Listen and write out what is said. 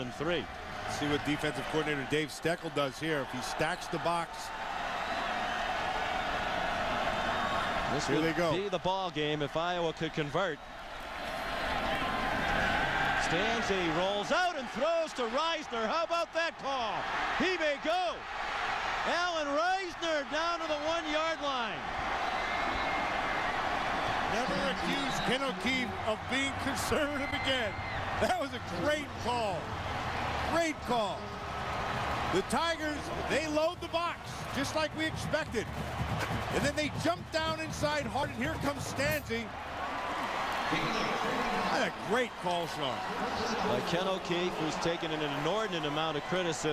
and 3. See what defensive coordinator Dave Steckel does here. If he stacks the box. This Here would they go. be the ball game if Iowa could convert. Stanzi rolls out and throws to Reisner. How about that call? He may go. Alan Reisner down to the 1-yard line. Never accuse Ken O'Keefe of being conservative again. That was a great call. Great call. The Tigers, they load the box just like we expected. And then they jump down inside hard, and here comes Stanzi. What a great call, Sean. By Ken O'Keefe, who's taken an inordinate amount of criticism.